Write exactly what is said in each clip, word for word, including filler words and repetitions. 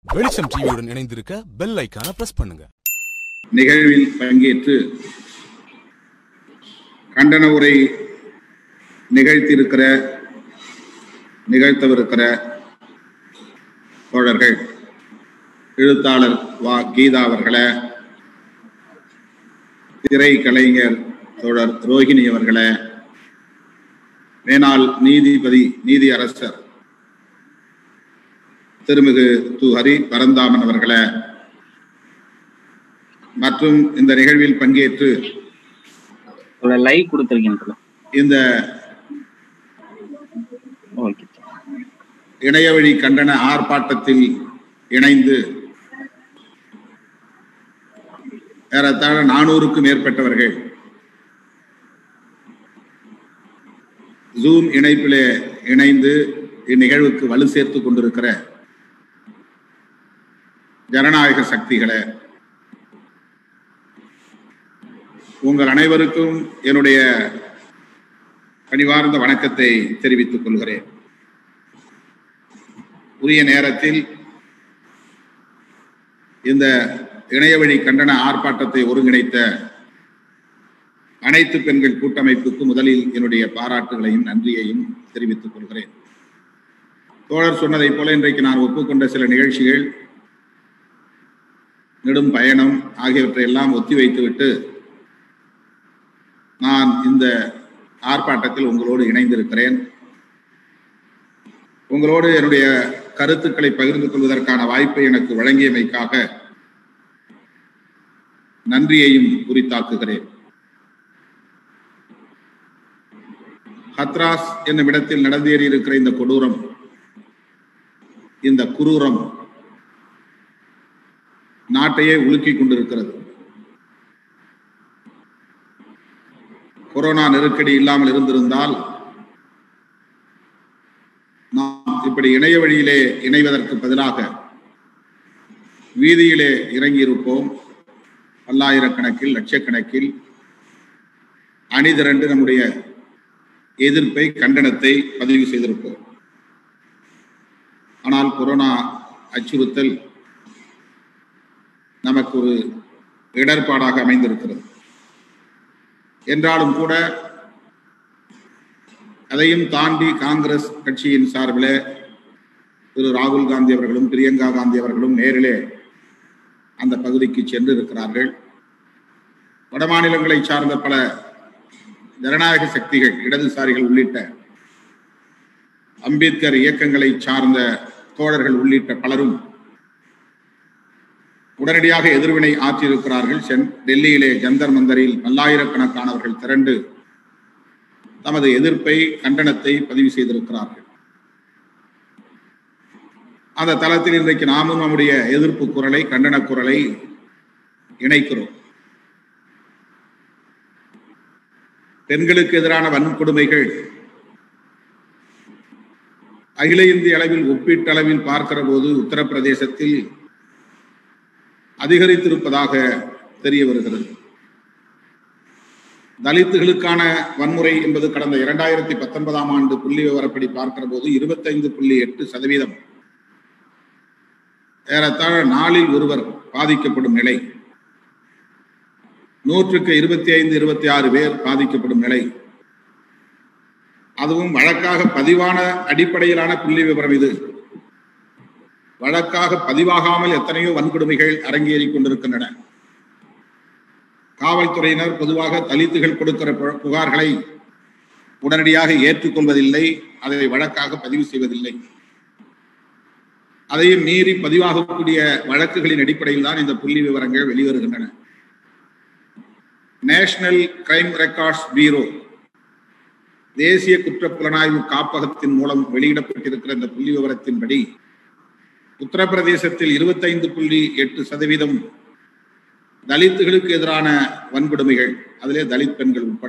வெளிச்சம் டிவியுடன் இணைந்திருக்க பெல் ஐகானை பிரஸ் பண்ணுங்க. நிகழ்வில் பங்கேற்று கண்டன உரை நிகழ்த்தியிருக்கிற நிகழ்த்தவிருக்கிற தோழர்கள் எழுத்தாளர் வா கீதா அவர்களே, திரை கலைஞர் தோழர் ரோஹிணி அவர்களே, மேனாள் நீதிபதி நீதி அரசர் திருமிகு து ஹரி பரந்தாமன் அவர்களே, மற்றும் இந்த நிகழ்வில் பங்கேற்று லைவ் கொடுத்திருக்கீங்க இந்த இணையவழி கண்டன ஆர்ப்பாட்டத்தில் இணைந்து ஏறத்தாழ நானூறுக்கும் மேற்பட்டவர்கள் ஜூம் இணைப்பிலே இணைந்து இந்நிகழ்வுக்கு வலு சேர்த்துக் கொண்டிருக்கிற ஜனநாயக சக்திகளே, உங்கள் அனைவருக்கும் என்னுடைய பணிவார்ந்த வணக்கத்தை தெரிவித்துக் கொள்கிறேன். உரிய நேரத்தில் இந்த இணையவழி கண்டன ஆர்ப்பாட்டத்தை ஒருங்கிணைத்த அனைத்து பெண்கள் கூட்டமைப்புக்கு முதலில் என்னுடைய பாராட்டுகளையும் நன்றியையும் தெரிவித்துக் கொள்கிறேன். தோழர் சொன்னதை போல இன்றைக்கு நான் ஒப்புக்கொண்ட சில நிகழ்ச்சிகள், நெடும் பயணம் ஆகியவற்றை எல்லாம் ஒத்திவைத்துவிட்டு நான் இந்த ஆர்ப்பாட்டத்தில் உங்களோடு இணைந்திருக்கிறேன். உங்களோடு என்னுடைய கருத்துக்களை பகிர்ந்து கொள்வதற்கான வாய்ப்பை எனக்கு வழங்கியமைக்காக நன்றியையும் உரித்தாக்குகிறேன். ஹத்ராஸ் என்னும் இடத்தில் நடந்தேறி இருக்கிற இந்த கொடூரம், இந்த குரூரம் நாட்டையே உலுக்கிக் கொண்டிருக்கிறது. கொரோனா நெருக்கடி இல்லாமல் இருந்திருந்தால் நாம் இப்படி இணைய வழியிலே இணைவதற்கு பதிலாக வீதியிலே இறங்கியிருப்போம். பல்லாயிரக்கணக்கில் லட்சக்கணக்கில் அணிதிரண்டு நம்முடைய எதிர்ப்பை, கண்டனத்தை பதிவு செய்திருப்போம். ஆனால் கொரோனா அச்சுறுத்தல் நமக்கு ஒரு இடர்பாடாக அமைந்திருக்கிறது. என்றாலும் கூட அதையும் தாண்டி காங்கிரஸ் கட்சியின் சார்பில் திரு ராகுல் காந்தி அவர்களும் பிரியங்கா காந்தி அவர்களும் நேரிலே அந்த பகுதிக்கு சென்று இருக்கிறார்கள். வட மாநிலங்களை சார்ந்த பல ஜனநாயக சக்திகள், இடதுசாரிகள் உள்ளிட்ட அம்பேத்கர் இயக்கங்களை சார்ந்த தோழர்கள் உள்ளிட்ட பலரும் உடனடியாக எதிர்வினை ஆற்றியிருக்கிறார்கள். சென் டெல்லியிலே ஜந்தர் மந்தரில் பல்லாயிரக்கணக்கானவர்கள் திரண்டு தமது எதிர்ப்பை, கண்டனத்தை பதிவு செய்திருக்கிறார்கள். அந்த தளத்தில் இன்றைக்கு நாமும் நம்முடைய எதிர்ப்பு குரலை, கண்டன குரலை இணைக்கிறோம். பெண்களுக்கு எதிரான வன்கொடுமைகள் அகில இந்திய அளவில் ஒப்பீட்டளவில் பார்க்கிற போது உத்தரப்பிரதேசத்தில் அதிகரித்திருப்பதாக தெரிய வருகிறது. தலித்துகளுக்கான வன்முறை என்பது கடந்த இரண்டாயிரத்தி பத்தொன்பதாம் ஆண்டு புள்ளி விவரப்படி பார்க்கிற போது இருபத்தி ஐந்து புள்ளி எட்டு சதவீதம், ஏறத்தாழ நாளில் ஒருவர் பாதிக்கப்படும் நிலை, நூற்றுக்கு இருபத்தி ஐந்து இருபத்தி ஆறு பேர் பாதிக்கப்படும் நிலை, அதுவும் வழக்காக பதிவான அடிப்படையிலான புள்ளி விவரம். இது வழக்காக பதிவாகாமல் எத்தனையோ வன்கொடுமைகள் அரங்கேறி கொண்டிருக்கின்றன. காவல்துறையினர் பொதுவாக தலித்துகள் கொடுக்கிற புகார்களை உடனடியாக ஏற்றுக்கொள்வதில்லை, அதை வழக்காக பதிவு செய்வதில்லை. அதையும் மீறி பதிவாகக்கூடிய வழக்குகளின் அடிப்படையில் தான் இந்த புள்ளி விவரங்கள் வெளிவருகின்றன. நேஷனல் கிரைம் ரெக்கார்ட்ஸ் பியூரோ, தேசிய குற்றப்புலனாய்வு காப்பகத்தின் மூலம் வெளியிடப்பட்டிருக்கிற இந்த புள்ளி விவரத்தின்படி உத்தரப்பிரதேசத்தில் இருபத்தி ஐந்து புள்ளி எட்டு சதவீதம் தலித்துகளுக்கு எதிரான வன்கொடுமைகள், அதிலே தலித் பெண்கள் உட்பட.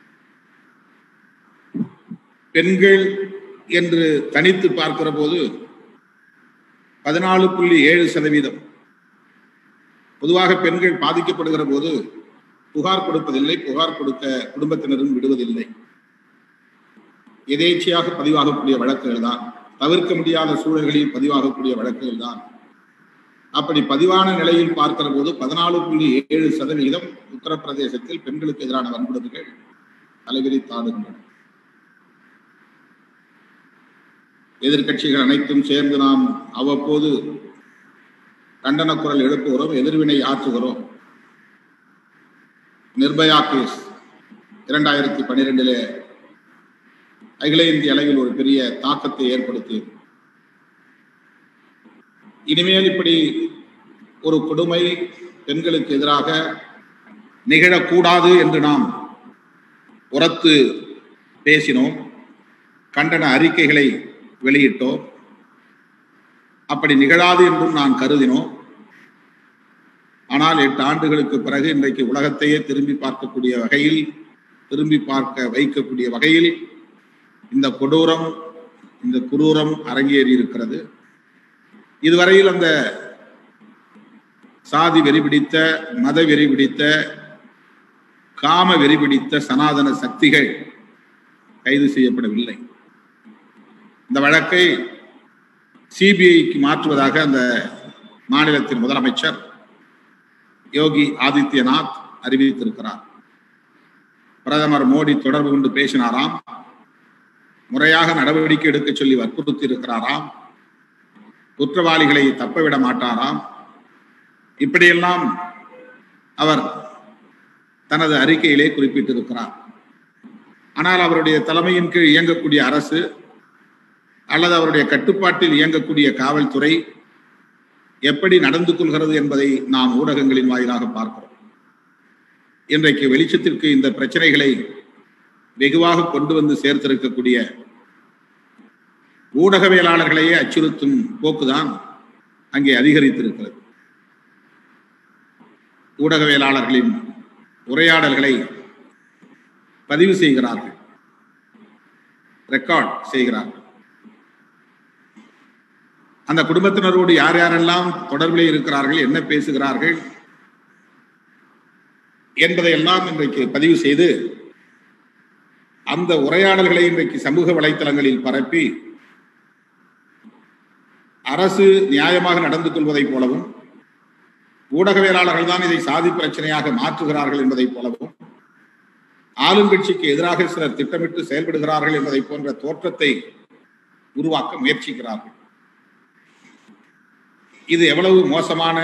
பெண்கள் என்று தனித்து பார்க்கிற போது பதினாலு புள்ளி ஏழு சதவீதம். பொதுவாக பெண்கள் பாதிக்கப்படுகிற போது புகார் கொடுப்பதில்லை, புகார் கொடுக்க குடும்பத்தினரும் விடுவதில்லை. எதேச்சையாக பதிவாகக்கூடிய வழக்குகள் தான், தவிர்க்க முடியாத சூழல்களில் பதிவாகக்கூடிய வழக்குகள் தான் அப்படி பதிவான நிலையில் பார்க்கிற போது பதினாலு புள்ளி ஏழு சதவீதம் உத்தரப்பிரதேசத்தில் பெண்களுக்கு எதிரான வன்கொடுமைகள் தலைவிரித்தாடுகின்றன. எதிர்கட்சிகள் அனைத்தும் சேர்ந்து நாம் அவ்வப்போது கண்டன குரல் எழுப்புகிறோம், எதிர்வினை ஆற்றுகிறோம். நிர்பயா கேஸ் இரண்டாயிரத்தி பனிரெண்டிலே அகில இந்திய அளவில் ஒரு பெரிய தாக்கத்தை ஏற்படுத்தி, இனிமேல் இப்படி ஒரு கொடுமை பெண்களுக்கு எதிராக நிகழக்கூடாது என்று நாம் உரத்து பேசினோம், கண்டன அறிக்கைகளை வெளியிட்டோம். அப்படி நிகழாது என்றும் நான் கருதினோம். ஆனால் எட்டு ஆண்டுகளுக்கு பிறகு இன்றைக்கு உலகத்தையே திரும்பி பார்க்கக்கூடிய வகையில், திரும்பி பார்க்க வைக்கக்கூடிய வகையில் இந்த கொடூரம், இந்த குரூரம் அரங்கேறி இருக்கிறது. இதுவரையில் அந்த சாதி வெறி பிடித்த, மத வெறி பிடித்த, காம வெறி பிடித்த சனாதன சக்திகள் கைது செய்யப்படவில்லை. இந்த வழக்கை சிபிஐக்கு மாற்றுவதாக அந்த மாநிலத்தின் முதலமைச்சர் யோகி ஆதித்யநாத் அறிவித்திருக்கிறார். பிரதமர் மோடி தொடர்பு கொண்டு பேசினாராம், முறையாக நடவடிக்கை எடுக்க சொல்லி வற்புறுத்தி இருக்கிறாராம், குற்றவாளிகளை தப்பவிட மாட்டாராம். இப்படியெல்லாம் அவர் தனது அறிக்கையிலே குறிப்பிட்டிருக்கிறார். ஆனால் அவருடைய தலைமையின் கீழ் இயங்கக்கூடிய அரசு அல்லது அவருடைய கட்டுப்பாட்டில் இயங்கக்கூடிய காவல்துறை எப்படி நடந்து கொள்கிறது என்பதை நாம் ஊடகங்களின் வாயிலாக பார்க்கிறோம். இன்றைக்கு வெளிச்சத்திற்கு இந்த பிரச்சனைகளை வெகுவாக கொண்டு வந்து சேர்த்திருக்கக்கூடிய ஊடகவியலாளர்களையே அச்சுறுத்தும் போக்குதான் அங்கே அதிகரித்திருக்கிறது. ஊடகவியலாளர்களின் உரையாடல்களை பதிவு செய்கிறார்கள், ரெக்கார்ட் செய்கிறார்கள். அந்த குடும்பத்தினரோடு யார் யாரெல்லாம் தொடர்பில் இருக்கிறார்கள், என்ன பேசுகிறார்கள் என்பதையெல்லாம் இன்றைக்கு பதிவு செய்து அந்த உரையாடல்களை இன்றைக்கு சமூக வலைத்தளங்களில் பரப்பி அரசு நியாயமாக நடந்து கொள்வதைப் போலவும், ஊடகவியலாளர்கள் தான் இதை சாதி பிரச்சனையாக மாற்றுகிறார்கள் என்பதைப் போலவும், ஆளுங்கட்சிக்கு எதிராக சிலர் திட்டமிட்டு செயல்படுகிறார்கள் என்பதை போன்ற தோற்றத்தை உருவாக்க முயற்சிக்கிறார்கள். இது எவ்வளவு மோசமான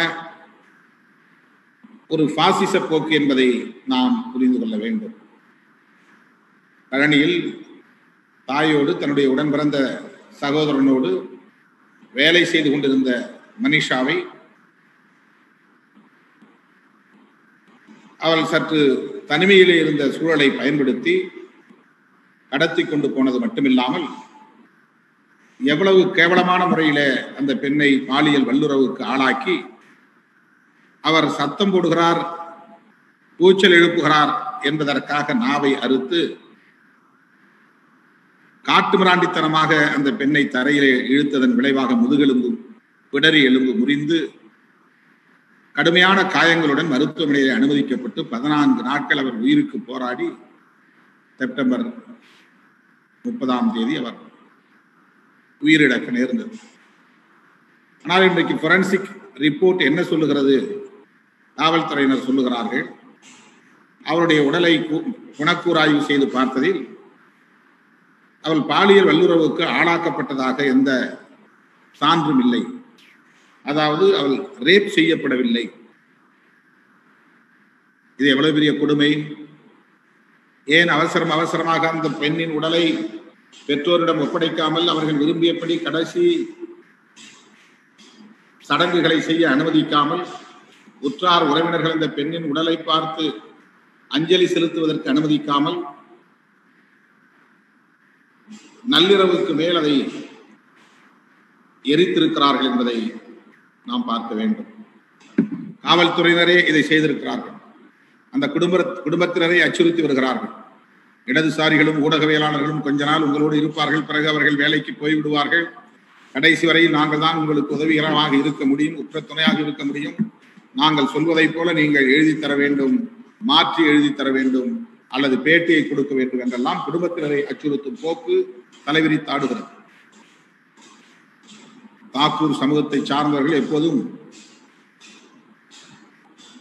ஒரு பாசிச போக்கு என்பதை நாம் புரிந்து கொள்ள வேண்டும். பழனியில் தாயோடு தன்னுடைய உடன் பிறந்த சகோதரனோடு வேலை செய்து கொண்டிருந்த மனிஷாவை அவள் சற்று தனிமையிலே இருந்த சூழலை பயன்படுத்தி கடத்தி கொண்டு போனது மட்டுமில்லாமல் எவ்வளவு கேவலமான முறையில அந்த பெண்ணை பாலியல் வல்லுறவுக்கு ஆளாக்கி அவர் சத்தம் போடுகிறார், கூச்சல் எழுப்புகிறார் என்பதற்காக நாவை அறுத்து காட்டு மிராண்டித்தனமாக அந்த பெண்ணை தரையிலே இழுத்ததன் விளைவாக முதுகெலும்பு பிடரி எலும்பு முறிந்து கடுமையான காயங்களுடன் மருத்துவமனையில் அனுமதிக்கப்பட்டு பதினான்கு நாட்கள் அவர் உயிருக்கு போராடி செப்டம்பர் முப்பதாம் தேதி அவர் உயிரிழக்க நேர்ந்தது. ஆனால் இன்றைக்கு ஃபொரன்சிக் ரிப்போர்ட் என்ன சொல்லுகிறது? காவல்துறையினர் சொல்லுகிறார்கள், அவருடைய உடலை குணக்கூராய்வு செய்து பார்த்ததில் அவள் பாலியல் வல்லுறவுக்கு ஆளாக்கப்பட்டதாக எந்த சான்றும் இல்லை. அதாவது அவள் ரேப் செய்யப்படவில்லை. இது எவ்வளவு பெரிய கொடுமை! ஏன் அவசரம் அவசரமாக அந்த பெண்ணின் உடலை பெற்றோரிடம் ஒப்படைக்காமல் அவர்கள் விரும்பியபடி கடைசி சடங்குகளை செய்ய அனுமதிக்காமல், உற்றார் உறவினர்கள் இந்த பெண்ணின் உடலை பார்த்து அஞ்சலி செலுத்துவதற்கு அனுமதிக்காமல், நள்ளிரவுக்கு மேல் அதை எரித்திருக்கிறார்கள் என்பதை நாம் பார்க்க வேண்டும். காவல்துறையினரே இதை செய்திருக்கிறார்கள். அந்த குடும்ப குடும்பத்தினரை அச்சுறுத்தி வருகிறார்கள். இடதுசாரிகளும் ஊடகவியலாளர்களும் கொஞ்ச நாள் உங்களோடு இருப்பார்கள், பிறகு அவர்கள் வேலைக்கு போய்விடுவார்கள். கடைசி வரையில் நாங்கள் தான் உங்களுக்கு உதவிகரமாக இருக்க முடியும், உற்ற துணையாக இருக்க முடியும். நாங்கள் சொல்வதை போல நீங்கள் எழுதி தர வேண்டும், மாற்றி எழுதி தர வேண்டும், அல்லது பேட்டியை கொடுக்க வேண்டும் என்றெல்லாம் குடும்பத்தினரை அச்சுறுத்தும் போக்கு தலைவிரித்தாடுகிறது. தாக்கூர் சமூகத்தை சார்ந்தவர்கள் எப்போதும்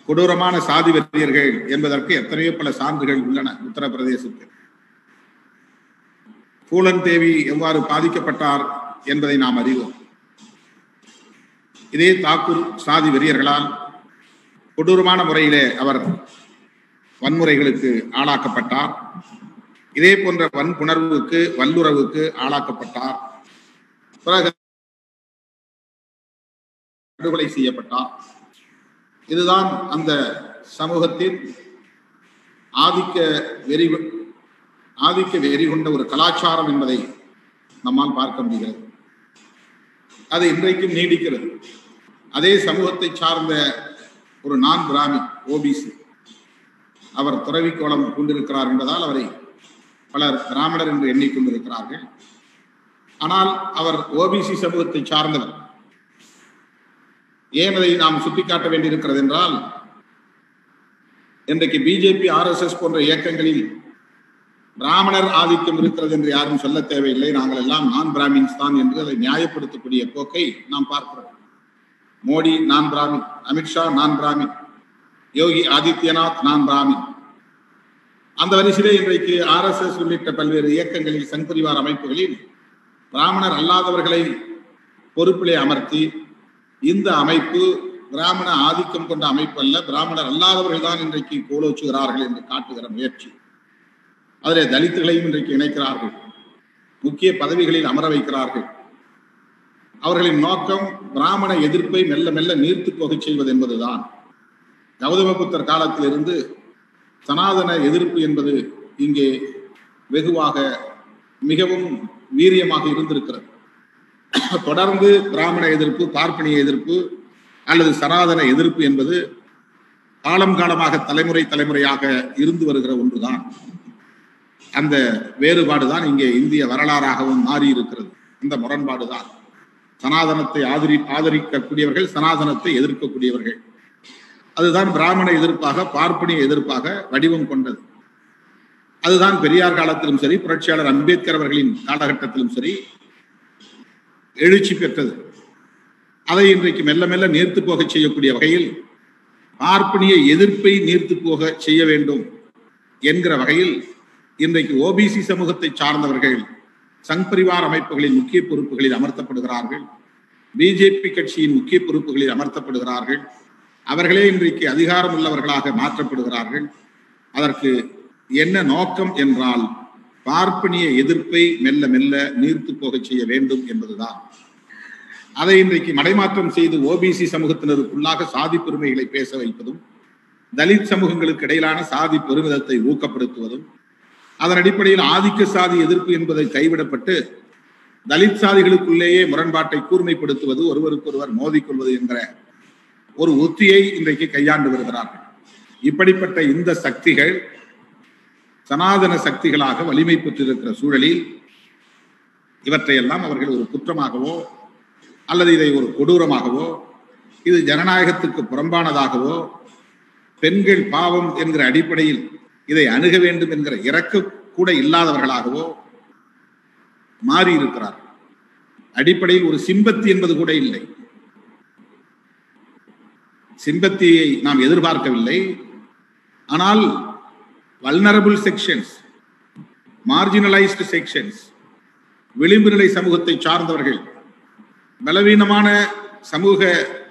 கொடூரமான சாதி வெறியர்கள் என்பதற்கு எத்தனையோ பல சான்றுகள் உள்ளன. உத்தரப்பிரதேசத்தில் பூலன் தேவி எவ்வாறு பாதிக்கப்பட்டார் என்பதை நாம் அறிவோம். இதே தாக்கூர் சாதி வெறியர்களால் கொடூரமான முறையிலே அவர் வன்முறைகளுக்கு ஆளாக்கப்பட்டார். இதே போன்ற வன்புணர்வுக்கு வல்லுறவுக்கு ஆளாக்கப்பட்டார். பிறகு படுகொலை செய்யப்பட்டார். இதுதான் அந்த சமூகத்தின் ஆதிக்க வெறி ஆதிக்க வெறி கொண்ட ஒரு கலாச்சாரம் என்பதை நம்மால் பார்க்க முடிகிறது. அது இன்றைக்கும் நீடிக்கிறது. அதே சமூகத்தை சார்ந்த ஒரு நான் பிராமின் ஓபிசி அவர் துறவி கோலம் கொண்டிருக்கிறார் என்பதால் அவரை பலர் பிராமணர் என்று எண்ணிக்கொண்டிருக்கிறார்கள். ஆனால் அவர் ஓபிசி சமூகத்தை சார்ந்தவர். ஏன் அதை நாம் சுட்டிக்காட்ட வேண்டியிருக்கிறது என்றால், இன்றைக்கு பிஜேபி ஆர் எஸ் எஸ் போன்ற இயக்கங்களில் பிராமணர் ஆதிக்கம் இருக்கிறது என்று யாரும் சொல்ல தேவையில்லை. நாங்கள் எல்லாம் நான் பிராமின்ஸ் தான் என்று அதை நியாயப்படுத்தக்கூடிய போக்கை நாம் பார்க்கிறோம். மோடி நான் பிராமின், அமித்ஷா நான் பிராமின், யோகி ஆதித்யநாத் நான் பிராமின். அந்த வரிசையிலே இன்றைக்கு ஆர் எஸ் எஸ் உள்ளிட்ட பல்வேறு இயக்கங்களில் சங் பரிவார் அமைப்புகளில் பிராமணர் அல்லாதவர்களை பொறுப்பிலே அமர்த்தி இந்த அமைப்பு பிராமண ஆதிக்கம் கொண்ட அமைப்பு அல்ல, பிராமணர் அல்லாதவர்கள் தான் இன்றைக்கு கோலோச்சுகிறார்கள் என்று காட்டுகிற முயற்சி. அதிலே தலித்துகளையும் இன்றைக்கு இணைக்கிறார்கள், முக்கிய பதவிகளில் அமர வைக்கிறார்கள். அவர்களின் நோக்கம் பிராமண எதிர்ப்பை மெல்ல மெல்ல நீர்த்து போக செய்வது என்பதுதான். கௌதம புத்தர் காலத்திலிருந்து சனாதன எதிர்ப்பு என்பது இங்கே வெகுவாக மிகவும் வீரியமாக இருந்திருக்கிறது. தொடர்ந்து பிராமண எதிர்ப்பு, பார்ப்பனிய எதிர்ப்பு அல்லது சனாதன எதிர்ப்பு என்பது காலம் காலமாக தலைமுறை தலைமுறையாக இருந்து வருகிற ஒன்றுதான். அந்த வேறுபாடுதான் இங்கே இந்திய வரலாறாகவும் மாறி இருக்கிறது. இந்த முரண்பாடுதான். சனாதனத்தை ஆதரி ஆதரிக்கக்கூடியவர்கள், சனாதனத்தை எதிர்க்கக்கூடியவர்கள். அதுதான் பிராமண எதிர்ப்பாக, பார்ப்பனிய எதிர்ப்பாக வடிவம் கொண்டது. அதுதான் பெரியார் காலத்திலும் சரி, புரட்சியாளர் அம்பேத்கர் அவர்களின் காலகட்டத்திலும் சரி எழுச்சி பெற்றது. அதை இன்றைக்கு மெல்ல மெல்ல நீர்த்து போக செய்யக்கூடிய வகையில் பார்ப்பனிய எதிர்ப்பை நீர்த்து போக செய்ய வேண்டும் என்கிற வகையில் இன்றைக்கு ஓபிசி சமூகத்தை சார்ந்தவர்கள் சங் பரிவார் அமைப்புகளின் முக்கிய பொறுப்புகளில் அமர்த்தப்படுகிறார்கள். பிஜேபி கட்சியின் முக்கிய பொறுப்புகளில் அமர்த்தப்படுகிறார்கள். அவர்களே இன்றைக்கு அதிகாரம் உள்ளவர்களாக மாற்றப்படுகிறார்கள். அதற்கு என்ன நோக்கம் என்றால், பார்ப்பனிய எதிர்ப்பை மெல்ல மெல்ல நீர்த்து போக செய்ய வேண்டும் என்பதுதான். அதை இன்றைக்கு மடைமாற்றம் செய்து ஓபிசி சமூகத்தினருக்குள்ளாக சாதி பெருமைகளை பேச வைப்பதும், தலித் சமூகங்களுக்கு இடையிலான சாதி பெருமிதத்தை ஊக்கப்படுத்துவதும், அதன் அடிப்படையில் ஆதிக்க சாதி எதிர்ப்பு என்பதை கைவிடப்பட்டு தலித் சாதிகளுக்குள்ளேயே முரண்பாட்டை கூர்மைப்படுத்துவது, ஒருவருக்கொருவர் மோதிக்கொள்வது என்கிற ஒரு உத்தியை இன்றைக்கு கையாண்டு வருகிறார்கள். இப்படிப்பட்ட இந்த சக்திகள் சனாதன சக்திகளாக வலிமை பெற்றிருக்கிற சூழலில் இவற்றையெல்லாம் அவர்கள் ஒரு குற்றமாகவோ அல்லது இதை ஒரு கொடூரமாகவோ, இது ஜனநாயகத்துக்கு புறம்பானதாகவோ, பெண்கள் பாவம் என்கிற அடிப்படையில் இதை அணுக வேண்டும் என்கிற இறக்க கூட இல்லாதவர்களாகவோ மாறி இருக்கிறார்கள். அடிப்படையில் ஒரு சிம்பத்தி என்பது கூட இல்லை. சிம்பத்தியை நாம் எதிர்பார்க்கவில்லை. ஆனால் வல்னரபிள் செக்ஷன்ஸ், மார்ஜினலைஸ்டு செக்ஷன்ஸ், விளிம்பு நிலை சமூகத்தை சார்ந்தவர்கள், பலவீனமான சமூக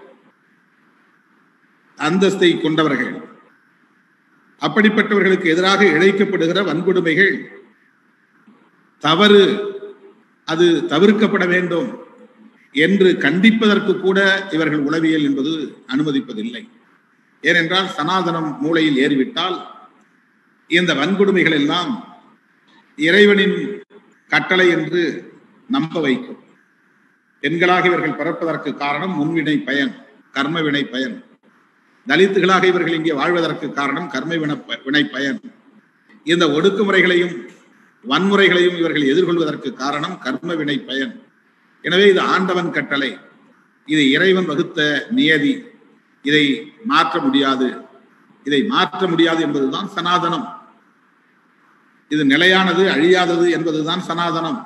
அந்தஸ்தை கொண்டவர்கள், அப்படிப்பட்டவர்களுக்கு எதிராக இழைக்கப்படுகிற வன்கொடுமைகள் தவறு, அது தவிர்க்கப்பட வேண்டும் என்று கண்டிப்பதற்கு கூட இவர்கள் உளவியல் என்பது அனுமதிப்பதில்லை. ஏனென்றால் சனாதனம் மூளையில் ஏறிவிட்டால் இந்த வன்கொடுமைகள் எல்லாம் இறைவனின் கட்டளை என்று நம்ப வைக்கும். பெண்களாக இவர்கள் பிறப்பதற்கு காரணம் முன்வினை பயன், கர்ம வினை பயன். தலித்துகளாக இவர்கள் இங்கே வாழ்வதற்கு காரணம் கர்ம வினை பயன். இந்த ஒடுக்குமுறைகளையும் வன்முறைகளையும் இவர்கள் எதிர்கொள்வதற்கு காரணம் கர்ம வினை பயன். எனவே இது ஆண்டவன் கட்டளை, இது இறைவன் வகுத்த நியதி, இதை மாற்ற முடியாது, இதை மாற்ற முடியாது என்பதுதான் சனாதனம். இது நிலையானது, அழியாதது என்பதுதான் சனாதனம்.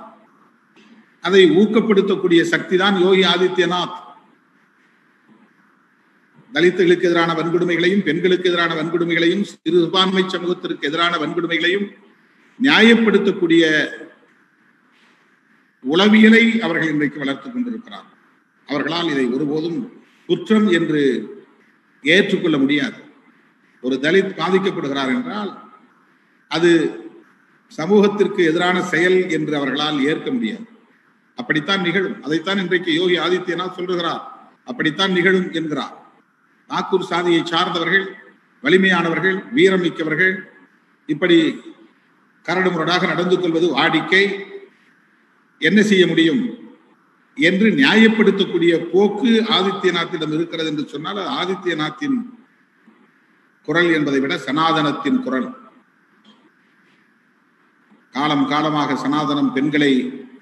அதை ஊக்கப்படுத்தக்கூடிய சக்தி தான் யோகி ஆதித்யநாத். தலித்துகளுக்கு எதிரான வன்கொடுமைகளையும், பெண்களுக்கு எதிரான வன்கொடுமைகளையும், சிறுபான்மை சமூகத்திற்கு எதிரான வன்கொடுமைகளையும் நியாயப்படுத்தக்கூடிய உளவியலை அவர்கள் இன்றைக்கு வளர்த்துக் கொண்டிருக்கிறார். அவர்களால் இதை ஒருபோதும் குற்றம் என்று ஏற்றுக்கொள்ள முடியாது. ஒரு தலித் பாதிக்கப்படுகிறார் என்றால் அது சமூகத்திற்கு எதிரான செயல் என்று அவர்களால் ஏற்க முடியாது. அப்படித்தான் நிகழும். அதைத்தான் இன்றைக்கு யோகி ஆதித்யநாத் சொல்லுகிறார். அப்படித்தான் நிகழும் என்கிறார். நாக்கூர் சாதியை சார்ந்தவர்கள், வலிமையானவர்கள், வீரம் மிக்கவர்கள் இப்படி கரடுமுரடாக நடந்து கொள்வது வாடிக்கை, என்ன செய்ய முடியும் என்று நியாயப்படுத்தக்கூடிய போக்கு ஆதித்யநாத்திடம் இருக்கிறது என்று சொன்னால் அது ஆதித்யநாத்தின் குரல் என்பதை விட சனாதனத்தின் குரல். காலம் காலமாக சனாதனம் பெண்களை,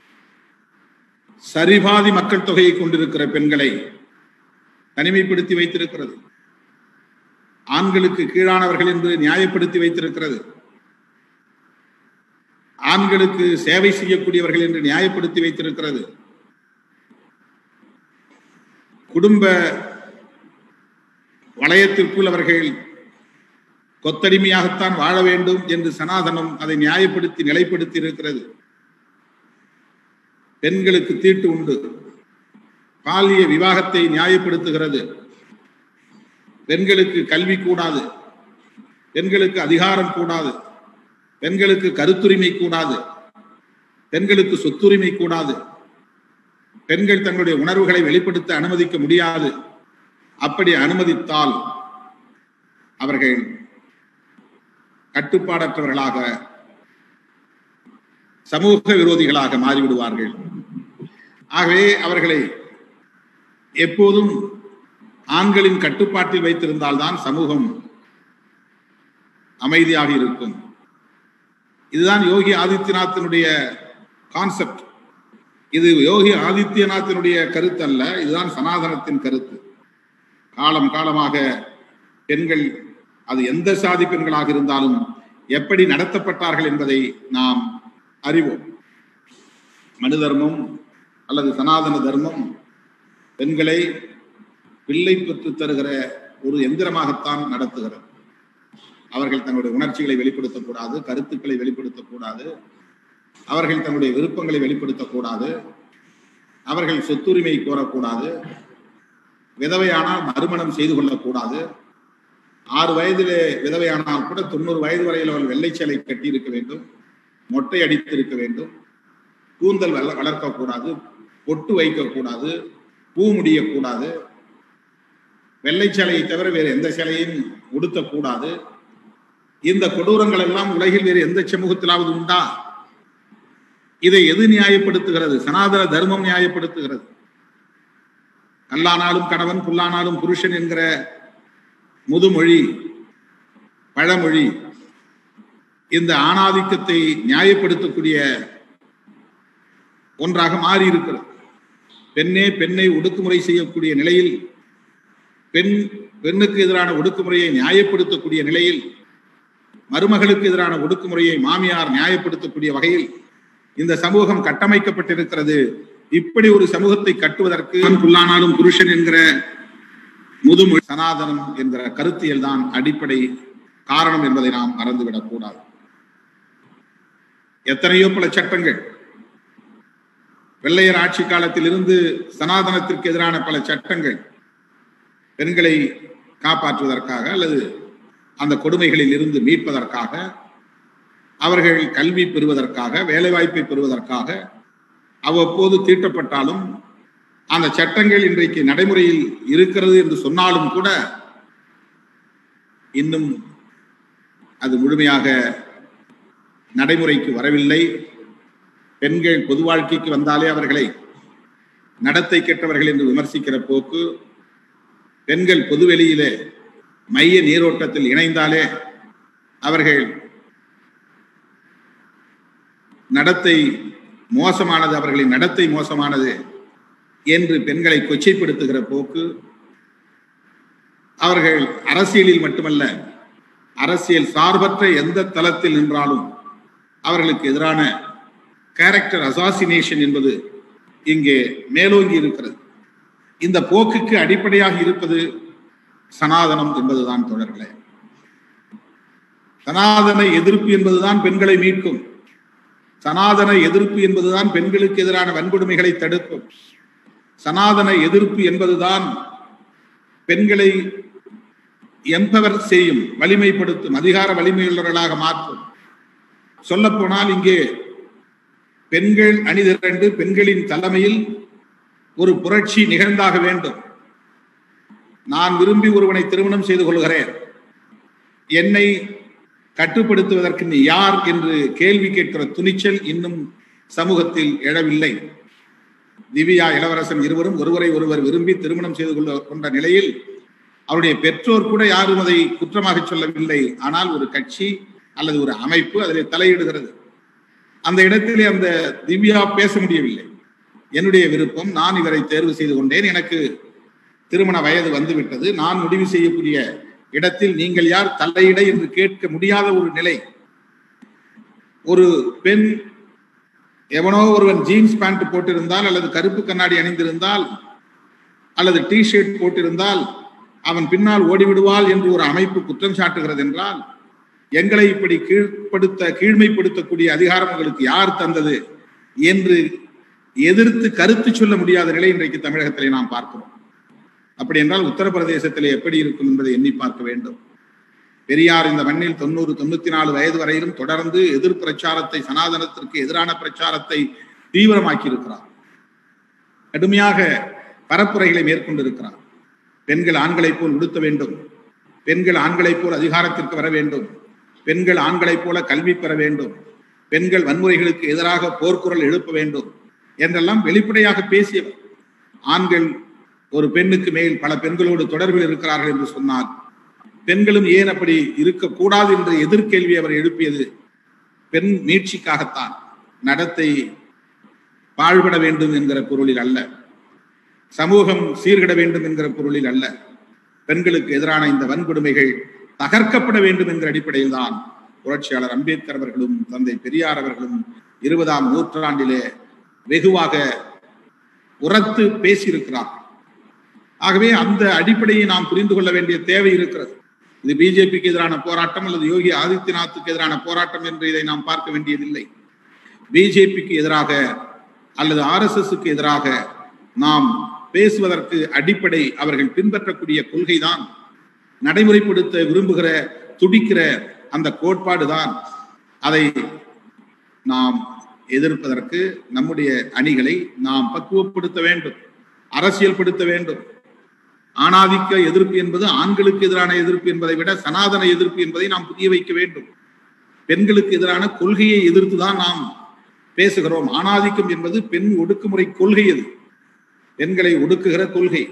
சரிபாதி மக்கள் தொகையை கொண்டிருக்கிற பெண்களை தனிமைப்படுத்தி வைத்திருக்கிறது. ஆண்களுக்கு கீழானவர்கள் என்று நியாயப்படுத்தி வைத்திருக்கிறது. ஆண்களுக்கு சேவை செய்யக்கூடியவர்கள் என்று நியாயப்படுத்தி வைத்திருக்கிறது. குடும்ப வளையத்திற்குள் அவர்கள் கொத்தடிமையாகத்தான் வாழ வேண்டும் என்று சனாதனம் அதை நியாயப்படுத்தி நிலைப்படுத்தி இருக்கிறது. பெண்களுக்கு தீட்டு உண்டு. பாலிய விவாகத்தை நியாயப்படுத்துகிறது. பெண்களுக்கு கல்வி கூடாது, பெண்களுக்கு அதிகாரம் கூடாது, பெண்களுக்கு கருத்துரிமை கூடாது, பெண்களுக்கு சொத்துரிமை கூடாது, பெண்கள் தங்களுடைய உணர்வுகளை வெளிப்படுத்த அனுமதிக்க முடியாது. அப்படி அனுமதித்தால் அவர்கள் கட்டுப்பாடற்றவர்களாக, சமூக விரோதிகளாக மாறிவிடுவார்கள். ஆகவே அவர்களை எப்போதும் ஆண்களின் கட்டுப்பாட்டில் வைத்திருந்தால்தான் சமூகம் அமைதியாக இருக்கும். இதுதான் யோகி ஆதித்யநாத்தினுடைய கான்செப்ட். இது யோகி ஆதித்யநாத்தினுடைய கருத்து அல்ல, இதுதான் சனாதனத்தின் கருத்து. காலம் காலமாக பெண்கள், அது எந்த சாதி பெண்களாக இருந்தாலும் எப்படி நடத்தப்பட்டார்கள் என்பதை நாம் அறிவோம். மனு தர்மம் அல்லது சனாதன தர்மம் பெண்களை பிள்ளை பெற்று தருகிற ஒரு எந்திரமாகத்தான் நடத்துகிறது. அவர்கள் தங்களுடைய உணர்ச்சிகளை வெளிப்படுத்தக்கூடாது, கருத்துக்களை வெளிப்படுத்தக்கூடாது, அவர்கள் தங்களுடைய விருப்பங்களை வெளிப்படுத்தக்கூடாது, அவர்கள் சொத்துரிமை கோரக்கூடாது, விதவையானால் மறுமணம் செய்து கொள்ளக்கூடாது. ஆறு வயதிலே விதவையானால் கூட தொண்ணூறு வயது வரையில் அவள் வெள்ளை சேலை கட்டி இருக்க வேண்டும், மொட்டை அடித்து இருக்க வேண்டும், கூந்தல் வளர்க்கக்கூடாது, பொட்டு வைக்கக்கூடாது, பூ முடியக்கூடாது, வெள்ளை சேலையை தவிர வேறு எந்த சேலையும் உடுத்தக்கூடாது. இந்த கொடூரங்கள் எல்லாம் உலகில் வேறு எந்த சமூகத்திலாவது உண்டா? இதை எது நியாயப்படுத்துகிறது? சனாதன தர்மம் நியாயப்படுத்துகிறது. கல்லானாலும் கணவன், புல்லானாலும் புருஷன் என்கிற முதுமொழி, பழமொழி இந்த ஆணாதிக்கத்தை நியாயப்படுத்தக்கூடிய ஒன்றாக மாறி இருக்கிறது. பெண்ணே பெண்ணை ஒடுக்குமுறை செய்யக்கூடிய நிலையில், பெண் பெண்ணுக்கு எதிரான ஒடுக்குமுறையை நியாயப்படுத்தக்கூடிய நிலையில், மருமகளுக்கு எதிரான ஒடுக்குமுறையை மாமியார் நியாயப்படுத்தக்கூடிய வகையில் இந்த சமூகம் கட்டமைக்கப்பட்டிருக்கிறது. இப்படி ஒரு சமூகத்தை கட்டுவதற்கு புல்லானாலும் புருஷன் என்கிற முதுமொழி, சனாதனம் என்கிற கருத்தியல் தான் அடிப்படை காரணம் என்பதை நாம் மறந்துவிடக் கூடாது. எத்தனையோ பல சட்டங்கள், வெள்ளையர் ஆட்சி காலத்தில் இருந்து சனாதனத்திற்கு எதிரான பல சட்டங்கள் பெண்களை காப்பாற்றுவதற்காக அல்லது அந்த கொடுமைகளில் இருந்து மீட்பதற்காக, அவர்கள் கல்வி பெறுவதற்காக, வேலைவாய்ப்பை பெறுவதற்காக அவ்வப்போது தீட்டப்பட்டாலும் அந்த சட்டங்கள் இன்றைக்கு நடைமுறையில் இருக்கிறது என்று சொன்னாலும் கூட இன்னும் அது முழுமையாக நடைமுறைக்கு வரவில்லை. பெண்கள் பொது வாழ்க்கைக்கு வந்தாலே அவர்களை நடத்தை கெட்டவர்கள் என்று விமர்சிக்கிற போக்கு, பெண்கள் பொதுவெளியிலே மைய நீரோட்டத்தில் இணைந்தாலே அவர்கள் நடத்தை மோசமானது, அவர்களின் நடத்தை மோசமானது என்று பெண்களை கொச்சைப்படுத்துகிற போக்கு, அவர்கள் அரசியலில் மட்டுமல்ல, அரசியல் சார்பற்ற எந்த தளத்தில் நின்றாலும் அவர்களுக்கு எதிரான கேரக்டர் அசாசினேஷன் என்பது இங்கே மேலோங்கி இருக்கிறது. இந்த போக்குக்கு அடிப்படையாக இருப்பது சனாதனம் என்பதுதான் தோழர்களே. சனாதன எதிர்ப்பு என்பதுதான் பெண்களை மீட்கும். சனாதன எதிர்ப்பு என்பதுதான் பெண்களுக்கு எதிரான வன்கொடுமைகளை தடுக்கும். சனாதன எதிர்ப்பு என்பதுதான் பெண்களை எம்பவர் செய்யும், வலிமைப்படுத்தும், அதிகார வலிமையுள்ளவர்களாக மாற்றும். சொல்ல போனால் இங்கே பெண்கள் அணிதிரண்டு பெண்களின் தலைமையில் ஒரு புரட்சி நிகழ்ந்தாக வேண்டும். நான் விரும்பி ஒருவனை திருமணம் செய்து கொள்கிறேன், என்னை கட்டுப்படுத்துவதற்கு நீ யார் என்று கேள்வி கேட்கிற துணிச்சல் இன்னும் சமூகத்தில் எழவில்லை. திவ்யா, இளவரசன் இருவரும் ஒருவரை ஒருவர் விரும்பி திருமணம் செய்து கொள்ள கொண்ட நிலையில் அவருடைய பெற்றோர் கூட யாரும் அதை குற்றமாக சொல்லவில்லை. ஆனால் ஒரு கட்சி அல்லது ஒரு அமைப்பு அதில் தலையிடுகிறது. அந்த இடத்திலே அந்த திவ்யா பேச முடியவில்லை. என்னுடைய விருப்பம், நான் இவரை தேர்வு செய்து கொண்டேன், எனக்கு திருமண வயது வந்துவிட்டது, நான் முடிவு செய்யக்கூடிய இடத்தில் நீங்கள் யார் தலையிட என்று கேட்க முடியாத ஒரு நிலை. ஒரு பெண், எவனோ ஒருவன் ஜீன்ஸ் பேண்ட் போட்டிருந்தால் அல்லது கருப்பு கண்ணாடி அணிந்திருந்தால் அல்லது டி ஷர்ட் போட்டிருந்தால் அவன் பின்னால் ஓடிவிடுவாள் என்று ஒரு அமைப்பு குற்றம் சாட்டுகிறது என்றால், எங்களை இப்படி கீழ்ப்படுத்த கீழ்மைப்படுத்தக்கூடிய அதிகாரம் உங்களுக்கு யார் தந்தது என்று எதிர்த்து கருத்து சொல்ல முடியாத நிலை இன்றைக்கு தமிழகத்திலே நாம் பார்க்கிறோம். அப்படி என்றால் உத்தரப்பிரதேசத்திலே எப்படி இருக்கும் என்பதை எண்ணி பார்க்க வேண்டும். பெரியார் இந்த மண்ணில் தொண்ணூறு தொண்ணூத்தி நாலு வயது வரையிலும் தொடர்ந்து எதிர் பிரச்சாரத்தை, சனாதனத்திற்கு எதிரான பிரச்சாரத்தை தீவிரமாக்கி இருக்கிறார். கடுமையாக பரப்புரைகளை மேற்கொண்டிருக்கிறார். பெண்கள் ஆண்களைப் போல் உடுத்த வேண்டும், பெண்கள் ஆண்களைப் போல் அதிகாரத்திற்கு வர வேண்டும், பெண்கள் ஆண்களைப் போல கல்வி பெற வேண்டும், பெண்கள் வன்முறைகளுக்கு எதிராக போர்க்குரல் எழுப்ப வேண்டும் என்றெல்லாம் வெளிப்படையாக பேசியவர். ஆண்கள் ஒரு பெண்ணுக்கு மேல் பல பெண்களோடு தொடர்பில் இருக்கிறார்கள் என்று சொன்னார். பெண்களும் ஏன் அப்படி இருக்கக்கூடாது என்ற எதிர்கேள்வி அவர் எழுப்பியது பெண் மீட்சிக்காகத்தான், நடத்தை பாழ்பட வேண்டும் என்கிற பொருளில் அல்ல, சமூகம் சீர்கிட வேண்டும் என்கிற பொருளில் அல்ல. பெண்களுக்கு எதிரான இந்த வன்கொடுமைகள் தகர்க்கப்பட வேண்டும் என்கிற அடிப்படையில் தான் புரட்சியாளர் அம்பேத்கர் அவர்களும் தந்தை பெரியார் அவர்களும் இருபதாம் நூற்றாண்டிலே வெகுவாக உரத்து பேசியிருக்கிறார். ஆகவே அந்த அடிப்படையை நாம் புரிந்து கொள்ள வேண்டிய தேவை இருக்கிறது. இது பிஜேபிக்கு எதிரான போராட்டம் அல்லது யோகி ஆதித்யநாத்துக்கு எதிரான போராட்டம் என்று இதை நாம் பார்க்க வேண்டியதில்லை. பிஜேபிக்கு எதிராக அல்லது ஆர் எஸ் எஸ்க்கு எதிராக நாம் பேசுவதற்கு அடிப்படை அவர்கள் பின்பற்றக்கூடிய கொள்கைதான், நடைமுறைப்படுத்த விரும்புகிற துடிக்கிற அந்த கோட்பாடுதான். அதை நாம் எதிர்ப்பதற்கு நம்முடைய அணிகளை நாம் பக்குவப்படுத்த வேண்டும், அரசியல்படுத்த வேண்டும். ஆணாதிக்க எதிர்ப்பு என்பது ஆண்களுக்கு எதிரான எதிர்ப்பு என்பதை விட சனாதன எதிர்ப்பு என்பதை நாம் புரிய வைக்க வேண்டும். பெண்களுக்கு எதிரான கொள்கையை எதிர்த்துதான் நாம் பேசுகிறோம். ஆணாதிக்கம் என்பது பெண் ஒடுக்குமுறை கொள்கை, அது பெண்களை ஒடுக்குகிற கொள்கை.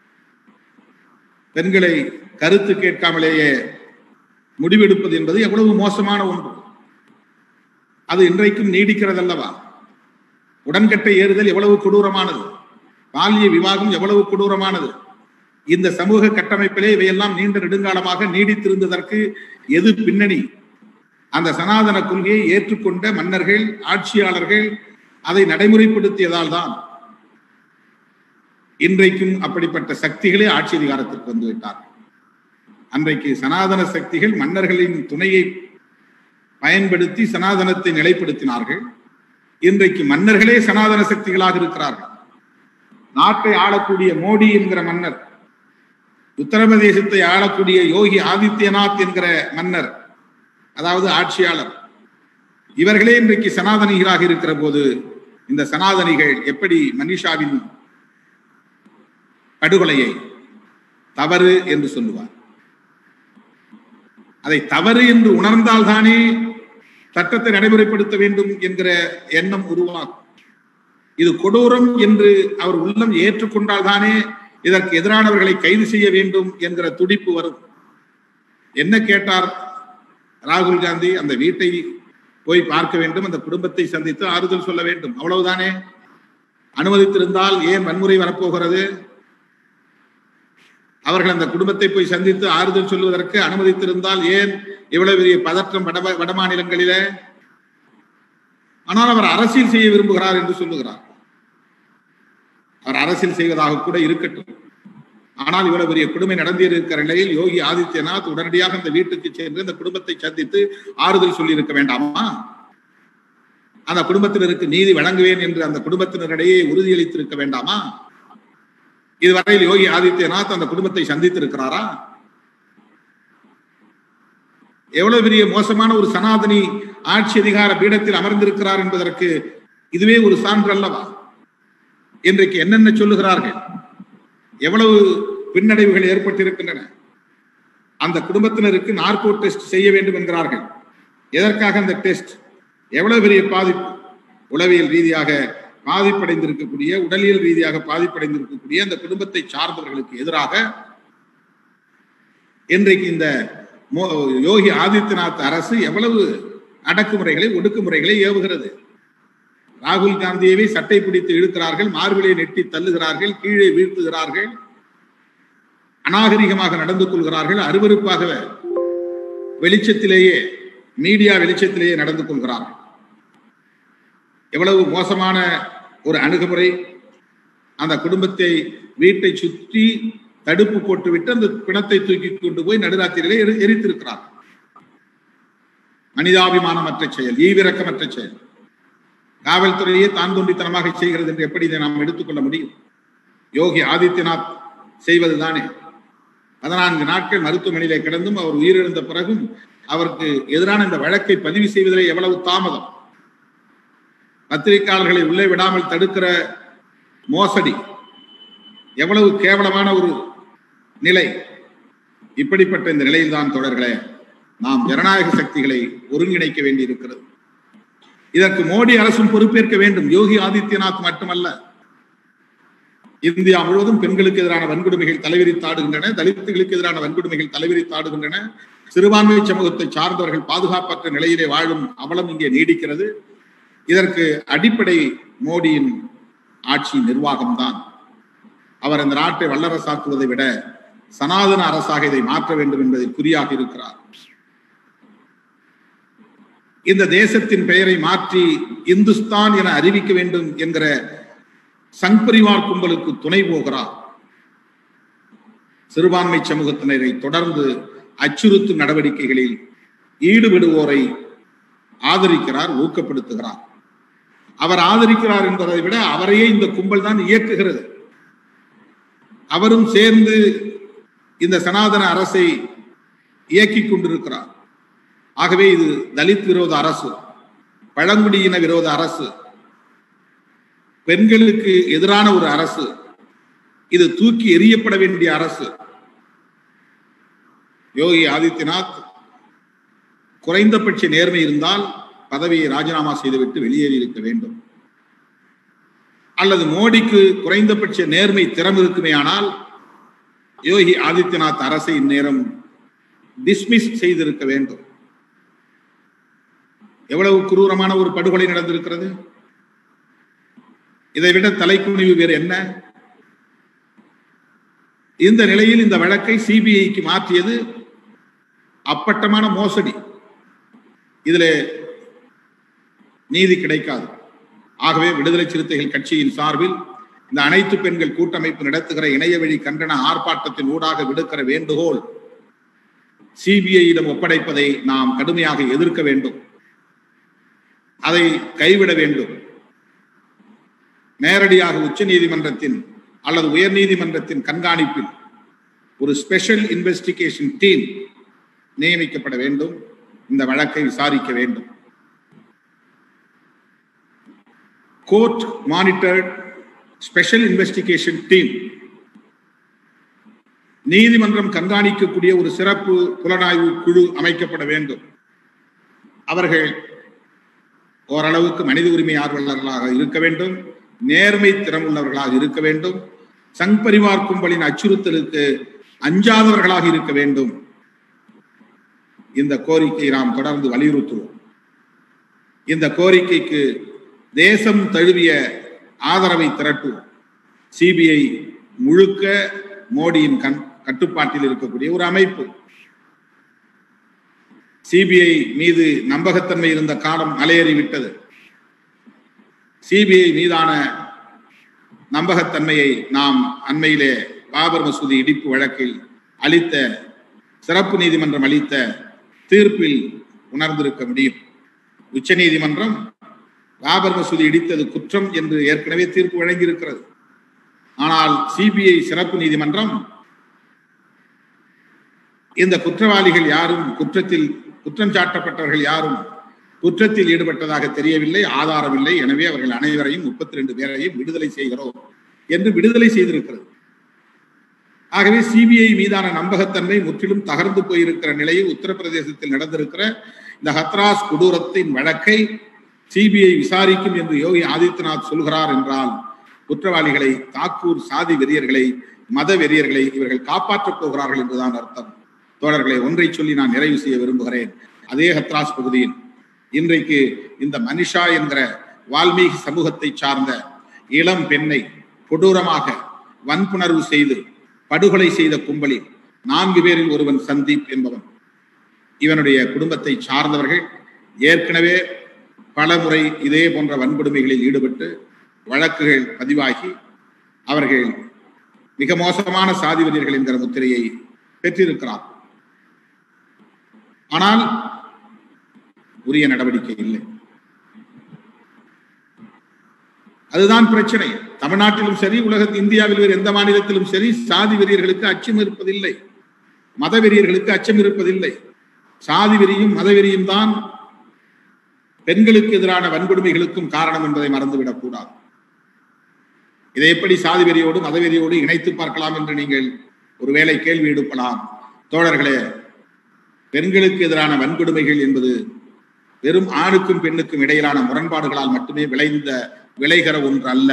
பெண்களை கருத்து கேட்காமலேயே முடிவெடுப்பது என்பது எவ்வளவு மோசமான ஒன்று. அது இன்றைக்கும் நீடிக்கிறதல்லவா? உடன்கட்டை ஏறுதல் எவ்வளவு கொடூரமானது, பாலிய விவாகம் எவ்வளவு கொடூரமானது. இந்த சமூக கட்டமைப்பிலே இவையெல்லாம் நீண்ட நெடுங்காலமாக நீடித்திருந்ததற்கு எது பின்னணி? அந்த சனாதன கொள்கையை ஏற்றுக்கொண்ட மன்னர்கள், ஆட்சியாளர்கள் அதை நடைமுறைப்படுத்தியதால் தான் இன்றைக்கும் அப்படிப்பட்ட சக்திகளே ஆட்சி அதிகாரத்திற்கு வந்துவிட்டார்கள். அன்றைக்கு சனாதன சக்திகள் மன்னர்களின் துணையை பயன்படுத்தி சனாதனத்தை நிலைப்படுத்தினார்கள். இன்றைக்கு மன்னர்களே சனாதன சக்திகளாக இருக்கிறார்கள். நாட்டை ஆளக்கூடிய மோடி என்கிற மன்னர், உத்தரப்பிரதேசத்தை ஆளக்கூடிய யோகி ஆதித்யநாத் என்கிற மன்னர், அதாவது ஆட்சியாளர், இவர்களே இன்றைக்கு சனாதனிகளாக இருக்கிற போது இந்த சனாதனிகள் எப்படி மனிஷாவின் படுகொலையை தவறு என்று சொல்லுவார்? அதை தவறு என்று உணர்ந்தால்தானே சட்டத்தை நடைமுறைப்படுத்த வேண்டும் என்கிற எண்ணம் உருவாகும். இது கொடூரம் என்று அவர் உள்ளம் ஏற்றுக்கொண்டால்தானே இதற்கு எதிரானவர்களை கைது செய்ய வேண்டும் என்கிற துடிப்பு வரும். என்ன கேட்டார் ராகுல் காந்தி? அந்த வீட்டை போய் பார்க்க வேண்டும், அந்த குடும்பத்தை சந்தித்து ஆறுதல் சொல்ல வேண்டும், அவ்வளவுதானே. அனுமதித்திருந்தால் ஏன் வன்முறை வரப்போகிறது? அவர்கள் அந்த குடும்பத்தை போய் சந்தித்து ஆறுதல் சொல்வதற்கு அனுமதித்திருந்தால் ஏன் இவ்வளவு பெரிய பதற்றம் வட வட மாநிலங்களிலே? ஆனால் அவர் அரசியல் செய்ய விரும்புகிறார் என்று சொல்லுகிறார். அவர் அரசியல் செய்வதாக கூட இருக்கட்டும், ஆனால் இவ்வளவு பெரிய கொடுமை நடந்திருக்கிற நிலையில் யோகி ஆதித்யநாத் உடனடியாக அந்த வீட்டுக்கு சென்று அந்த குடும்பத்தை சந்தித்து ஆறுதல் சொல்லி இருக்க வேண்டாமா? அந்த குடும்பத்தினருக்கு நீதி வழங்குவேன் என்று அந்த குடும்பத்தினரிடையே உறுதியளித்திருக்க வேண்டாமா? இதுவரையில் யோகி ஆதித்யநாத் அந்த குடும்பத்தை சந்தித்திருக்கிறாரா? எவ்வளவு பெரிய மோசமான ஒரு சனாதனி ஆட்சி அதிகார பீடத்தில் அமர்ந்திருக்கிறார் என்பதற்கு இதுவே ஒரு சான்று அல்லவா? இன்றைக்கு என்னென்ன சொல்லுகிறார்கள், எவ்வளவு பின்னடைவுகள் ஏற்பட்டிருக்கின்றன. அந்த குடும்பத்தினருக்கு நார்கோ டெஸ்ட் செய்ய வேண்டும் என்கிறார்கள். எதற்காக அந்த டெஸ்ட்? எவ்வளவு பெரிய பாதிப்பு, உளவியல் ரீதியாக பாதிப்படைந்திருக்கக்கூடிய, உடலியல் ரீதியாக பாதிப்படைந்திருக்கக்கூடிய அந்த குடும்பத்தை சார்ந்தவர்களுக்கு எதிராக இன்றைக்கு இந்த யோகி ஆதித்யநாத் அரசு எவ்வளவு அடக்குமுறைகளை ஒடுக்குமுறைகளை ஏவுகிறது. ராகுல் காந்தியவை சட்டை பிடித்து இழுக்கிறார்கள், மார்பிலை நெட்டி தள்ளுகிறார்கள், கீழே வீழ்த்துகிறார்கள், அநாகரிகமாக நடந்து கொள்கிறார்கள், அருவருப்பாக வெளிச்சத்திலேயே மீடியா வெளிச்சத்திலேயே நடந்து கொள்கிறார்கள். எவ்வளவு மோசமான ஒரு அணுகுமுறை. அந்த குடும்பத்தை வீட்டை சுற்றி தடுப்பு போட்டுவிட்டு அந்த பிணத்தை தூக்கி கொண்டு போய் நடுராத்திரியிலே எரி எரித்திருக்கிறார். மனிதாபிமானமற்ற செயல், ஈவிரக்கமற்ற செயல். காவல்துறையே தான் தோன்றித்தனமாக செய்கிறது என்று எப்படி இதை நாம் எடுத்துக்கொள்ள முடியும்? யோகி ஆதித்யநாத் செய்வதுதானே. பதினான்கு நாட்கள் மருத்துவமனையிலே கிடந்தும் அவர் உயிரிழந்த பிறகும் அவருக்கு எதிரான இந்த வழக்கை பதிவு செய்வதிலே எவ்வளவு தாமதம். பத்திரிகையாளர்களை உள்ளே விடாமல் தடுக்கிற மோசடி, எவ்வளவு கேவலமான ஒரு நிலை. இப்படிப்பட்ட இந்த நிலையில்தான் தோழர்களே நாம் ஜனநாயக சக்திகளை ஒருங்கிணைக்க வேண்டியிருக்கிறது. இதற்கு மோடி அரசும் பொறுப்பேற்க வேண்டும். யோகி ஆதித்யநாத் மட்டுமல்ல, இந்தியா முழுவதும் பெண்களுக்கு எதிரான வன்கொடுமைகள் தலைவிரித்தாடுகின்றன, தலித்துகளுக்கு எதிரான வன்கொடுமைகள் தலைவிரித்தாடுகின்றன, சிறுபான்மை சமூகத்தை சார்ந்தவர்கள் பாதுகாப்பற்ற நிலையிலே வாழும் அவலம் இங்கே நீடிக்கிறது. இதற்கு அடிப்படை மோடியின் ஆட்சி நிர்வாகம்தான். அவர் இந்த நாட்டை வல்லரசாக்குவதை விட சனாதன அரசாக இதை மாற்ற வேண்டும் என்பதில் குறியாக இருக்கிறார். இந்த தேசத்தின் பெயரை மாற்றி இந்துஸ்தான் என அறிவிக்க வேண்டும் என்கிற சங்பரிவார் கும்பலுக்கு துணை போகிறார். சிறுபான்மை சமூகத்தினரை தொடர்ந்து அச்சுறுத்தும் நடவடிக்கைகளில் ஈடுபடுவோரை ஆதரிக்கிறார், ஊக்கப்படுத்துகிறார். அவர் ஆதரிக்கிறார் என்பதை விட அவரையே இந்த கும்பல் தான் இயக்குகிறது. அவரும் சேர்ந்து இந்த சனாதன அரசை இயக்கிக் கொண்டிருக்கிறார். ஆகவே இது தலித் விரோத அரசு, பழங்குடியின விரோத அரசு, பெண்களுக்கு எதிரான ஒரு அரசு, இது தூக்கி எறியப்பட வேண்டிய அரசு. யோகி ஆதித்யநாத் குறைந்தபட்ச நேர்மை இருந்தால் பதவியை ராஜினாமா செய்துவிட்டு வெளியேறி இருக்க வேண்டும். அல்லது மோடிக்கு குறைந்தபட்ச நேர்மை திறம் இருக்குமே ஆனால் யோகி ஆதித்யநாத் அரசை இந்நேரம் டிஸ்மிஸ் செய்திருக்க வேண்டும். எவ்வளவு குரூரமான ஒரு படுகொலை நடந்திருக்கிறது. இதைவிட தலைக்குனிவு வேறு என்ன? இந்த நிலையில் இந்த வழக்கை சிபிஐக்கு மாற்றியது அப்பட்டமான மோசடி. இதில் நீதி கிடைக்காது. ஆகவே விடுதலை சிறுத்தைகள் கட்சியின் சார்பில் இந்த அனைத்து பெண்கள் கூட்டமைப்பு நடத்துகிற இணையவழி கண்டன ஆர்ப்பாட்டத்தின் ஊடாக விடுக்கிற வேண்டுகோள், சிபிஐயிடம் ஒப்படைப்பதை நாம் கடுமையாக எதிர்க்க வேண்டும். அதை கைவிட வேண்டும். நேரடியாக உச்ச நீதிமன்றத்தின் அல்லது உயர் நீதிமன்றத்தின் கண்காணிப்பில் ஒரு ஸ்பெஷல் இன்வெஸ்டிகேஷன் டீம் நியமிக்கப்பட வேண்டும். இந்த வழக்கை விசாரிக்க வேண்டும். Court monitored special investigation team, நீதிமன்றம் கண்காணிக்கக்கூடிய ஒரு சிறப்பு புலனாய்வு குழு அமைக்கப்பட வேண்டும். அவர்கள் ஓரளவுக்கு மனித உரிமை ஆர்வலர்களாக இருக்க வேண்டும், நேர்மை திறமுள்ளவர்களாக இருக்க வேண்டும், சங் பரிவார் கும்பலின் அச்சுறுத்தலுக்கு அஞ்சாதவர்களாக இருக்க வேண்டும். இந்த கோரிக்கையை நாம் தொடர்ந்து வலியுறுத்துவோம். இந்த கோரிக்கைக்கு தேசம் தழுவிய ஆதரவை திரட்டுவோம். சிபிஐ முழுக்க மோடியின் கண் கட்டுப்பாட்டில் இருக்கக்கூடிய ஒரு அமைப்பு. சிபிஐ மீது நம்பகத்தன்மை இருந்த காலம் அலையேறிவிட்டது. சிபிஐ மீதான நம்பகத்தன்மையை நாம் அண்மையிலே பாபர் மசூதி இடிப்பு வழக்கில் அளித்த சிறப்பு நீதிமன்றம் அளித்த தீர்ப்பில் உணர்ந்திருக்க முடியும். உச்ச நீதிமன்றம் பாபர் மசூதி இடித்தது குற்றம் என்று ஏற்கனவே தீர்ப்பு வழங்கியிருக்கிறது. ஆனால் சிபிஐ சிறப்பு நீதிமன்றம் இந்த குற்றவாளிகள் யாரும் குற்றத்தில் குற்றம் சாட்டப்பட்டவர்கள் யாரும் குற்றத்தில் ஈடுபட்டதாக தெரியவில்லை, ஆதாரம் இல்லை, எனவே அவர்கள் அனைவரையும் முப்பத்தி ரெண்டு பேரையும் விடுதலை செய்கிறோம் என்று விடுதலை செய்திருக்கிறது. ஆகவே சிபிஐ மீதான நம்பகத்தன்மை முற்றிலும் தகர்ந்து போயிருக்கிற நிலையில் உத்தரப்பிரதேசத்தில் நடந்திருக்கிற இந்த ஹத்ராஸ் கொடூரத்தின் வழக்கை சிபிஐ விசாரிக்கும் என்று யோகி ஆதித்யநாத் சொல்கிறார் என்றால் குற்றவாளிகளை, தாக்கூர் சாதி வெறியர்களை, மத வெறியர்களை இவர்கள் காப்பாற்றப் போகிறார்கள் என்றுதான் அர்த்தம். தோழர்களை, ஒன்றை சொல்லி நான் நிறைவு செய்ய விரும்புகிறேன். அதே ஹத்ராஸ் பகுதியில் இன்றைக்கு இந்த மனிஷா என்கிற வால்மீகி சமூகத்தை சார்ந்த இளம் பெண்ணை கொடூரமாக வன்புணர்வு செய்து படுகொலை செய்த கும்பலில் நான்கு பேரில் ஒருவன் சந்தீப் என்பவன். இவனுடைய குடும்பத்தை சார்ந்தவர்கள் ஏற்கனவே பல முறை இதே போன்ற வன்கொடுமைகளில் ஈடுபட்டு வழக்குகள் பதிவாகி அவர்கள் மிக மோசமான சாதி வெறியர்கள் என்கிற முத்திரையை பெற்றிருக்கிறார். ஆனால் உரிய நடவடிக்கை இல்லை. அதுதான் பிரச்சனை. தமிழ்நாட்டிலும் சரி, உலக இந்தியாவில் வேறு எந்த மாநிலத்திலும் சரி, சாதி வெறியர்களுக்கு அச்சம் இருப்பதில்லை, மத வெறியர்களுக்கு அச்சம் இருப்பதில்லை. சாதி வெறியும் மதவெறியும் தான் பெண்களுக்கு எதிரான வன்கொடுமைகளுக்கும் காரணம் என்பதை மறந்துவிடக் கூடாது. இதை எப்படி சாதி வெறியோடு மதவெறியோடு இணைத்து பார்க்கலாம் என்று நீங்கள் ஒருவேளை கேள்வி எழுப்பலாம். தோழர்களே, பெண்களுக்கு எதிரான வன்கொடுமைகள் என்பது வெறும் ஆணுக்கும் பெண்ணுக்கும் இடையிலான முரண்பாடுகளால் மட்டுமே விளைந்த விளைகிற ஒன்று அல்ல.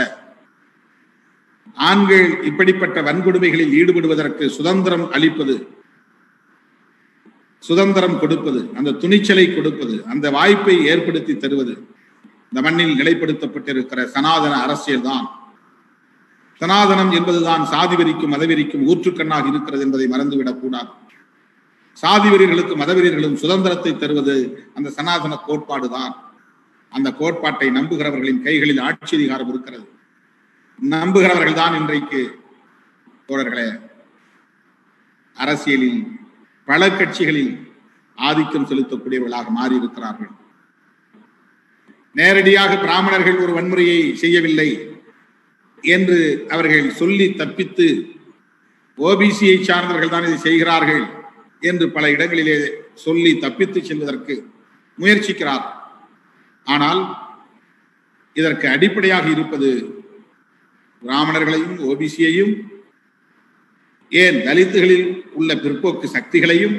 ஆண்கள் இப்படிப்பட்ட வன்கொடுமைகளில் ஈடுபடுவதற்கு சுதந்திரம் அளிப்பது, சுதந்திரம் கொடுப்பது, அந்த துணிச்சலை கொடுப்பது, அந்த வாய்ப்பை ஏற்படுத்தி தருவது இந்த மண்ணில் நிலைப்படுத்தப்பட்டிருக்கிற சனாதன அரசியல் தான். சனாதனம் என்பதுதான் சாதி வெறிக்கும் மதவெறிக்கும் ஊற்றுக்கண்ணாக இருக்கிறது என்பதை மறந்துவிடக் கூடாது. சாதி வெறியர்களுக்கும் மதவெறியர்களும் சுதந்திரத்தை தருவது அந்த சனாதன கோட்பாடு தான். அந்த கோட்பாட்டை நம்புகிறவர்களின் கைகளில் ஆட்சி அதிகாரம் இருக்கிறது. நம்புகிறவர்கள் தான் இன்றைக்கு தோழர்களே அரசியலில் பல கட்சிகளில் ஆதிக்கம் செலுத்தக்கூடியவர்களாக மாறி இருக்கிறார்கள். நேரடியாக பிராமணர்கள் ஒரு வன்முறையை செய்யவில்லை என்று அவர்கள் சொல்லி தப்பித்து ஓபிசியை சார்ந்தவர்கள் தான் இதை செய்கிறார்கள் என்று பல இடங்களிலே சொல்லி தப்பித்து செல்வதற்கு முயற்சிக்கிறார். ஆனால் இதற்கு அடிப்படையாக இருப்பது பிராமணர்களையும் ஓபிசியையும் ஏன் தலித்துகளில் உள்ள பிற்போக்கு சக்திகளையும்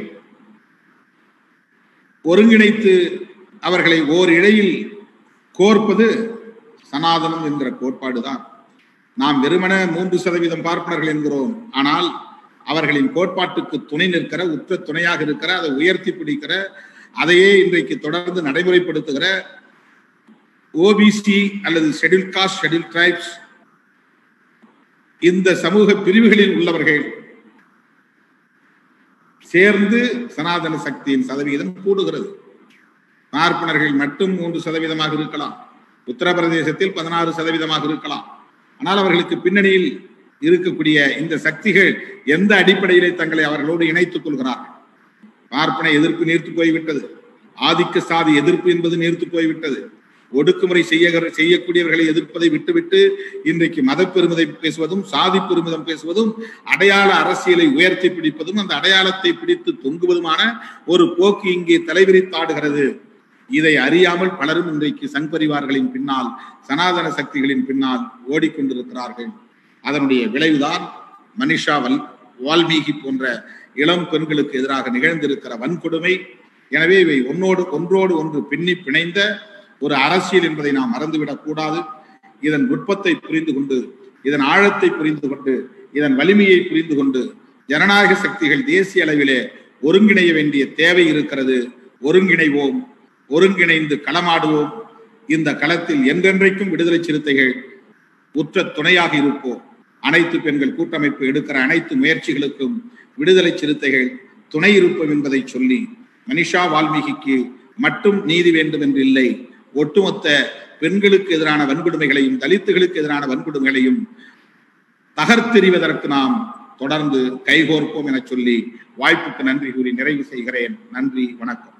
ஒருங்கிணைத்து அவர்களை ஓர் இழையில் கோர்ப்பது சனாதனம் என்கிற கோட்பாடுதான். நாம் வெறுமன மூன்று சதவீதம் பார்ப்பனர்கள் என்கிறோம். ஆனால் அவர்களின் கோட்பாட்டுக்கு துணை நிற்கிற, உற்ற துணையாக இருக்கிற, அதை உயர்த்தி பிடிக்கிற, அதையே இன்றைக்கு தொடர்ந்து நடைமுறைப்படுத்துகிற ஓபிசி அல்லது ஷெட்யூல் காஸ்ட், ஷெட்யூல் டிரைப்ஸ், இந்த சமூக பிரிவுகளில் உள்ளவர்கள் சேர்ந்து சனாதன சக்தியின் சதவீதம் கூடுகிறது. பார்ப்பனர்கள் மட்டும் மூன்று சதவீதமாக இருக்கலாம், உத்தரப்பிரதேசத்தில் பதினாறு சதவீதமாக இருக்கலாம். ஆனால் அவர்களுக்கு பின்னணியில் இருக்கக்கூடிய இந்த சக்திகள் எந்த அடிப்படையிலே தங்களை அவர்களோடு இணைத்துக் கொள்கிறார்கள்? பார்ப்பன எதிர்ப்பு நீர்த்து போய்விட்டது, ஆதிக்க சாதி எதிர்ப்பு என்பது நீர்த்து போய்விட்டது. ஒடுக்குமுறை செய்ய செய்யக்கூடியவர்களை எதிர்ப்பதை விட்டுவிட்டு இன்றைக்கு மத பெருமிதம் பேசுவதும், சாதி பெருமிதம் பேசுவதும், அடையாள அரசியலை உயர்த்தி பிடிப்பதும், அந்த அடையாளத்தை பிடித்து தொங்குவதுமான ஒரு போக்கு இங்கே தலைவிரித்தாடுகிறது. இதை அறியாமல் பலரும் இன்றைக்கு சங் பரிவார்களின் பின்னால், சனாதன சக்திகளின் பின்னால் ஓடிக்கொண்டிருக்கிறார்கள். அதனுடைய விளைவுதான் மனிஷா வல் வால்மீகி போன்ற இளம் பெண்களுக்கு எதிராக நிகழ்ந்திருக்கிற வன்கொடுமை. எனவே இவை ஒன்னோடு ஒன்றோடு ஒன்று பின்னி பிணைந்த ஒரு அரசியல் என்பதை நாம் மறந்துவிடக் கூடாது. இதன் நுட்பத்தை புரிந்து கொண்டு, இதன் ஆழத்தை புரிந்து கொண்டு, இதன் வலிமையை புரிந்து கொண்டு ஜனநாயக சக்திகள் தேசிய அளவிலே ஒருங்கிணைய வேண்டிய தேவை இருக்கிறது. ஒருங்கிணைவோம், ஒருங்கிணைந்து களமாடுவோம். இந்த களத்தில் என்றென்றைக்கும் விடுதலை சிறுத்தைகள் உற்ற துணையாக இருப்போம். அனைத்து பெண்கள் கூட்டமைப்பு எடுக்கிற அனைத்து முயற்சிகளுக்கும் விடுதலை சிறுத்தைகள் துணை இருப்போம் என்பதை சொல்லி, மனிஷா வால்மீகிக்கு மட்டும் நீதி வேண்டும் என்று இல்லை, ஒட்டுமொத்த பெண்களுக்கு எதிரான வன்கொடுமைகளையும், தலித்துகளுக்கு எதிரான வன்கொடுமைகளையும் தகர்த்தெறிவதற்கு நாம் தொடர்ந்து கைகோர்ப்போம் என சொல்லி வாய்ப்புக்கு நன்றி கூறி நிறைவு செய்கிறேன். நன்றி, வணக்கம்.